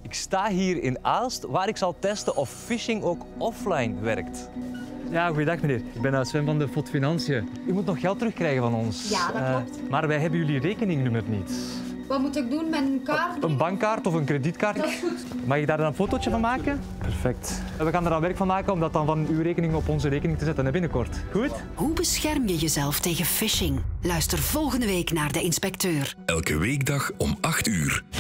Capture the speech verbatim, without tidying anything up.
Ik sta hier in Aalst, waar ik zal testen of phishing ook offline werkt. Ja, goeiedag meneer. Ik ben Sven van de F O T Financiën. U moet nog geld terugkrijgen van ons. Ja, dat klopt. Uh, maar wij hebben jullie rekeningnummer niet. Wat moet ik doen met een kaart? Een bankkaart of een kredietkaart. Dat is goed. Mag ik daar dan een fotootje van maken? Perfect. We gaan er dan werk van maken om dat dan van uw rekening op onze rekening te zetten binnenkort. Goed? Hoe bescherm je jezelf tegen phishing? Luister volgende week naar De Inspecteur. Elke weekdag om acht uur.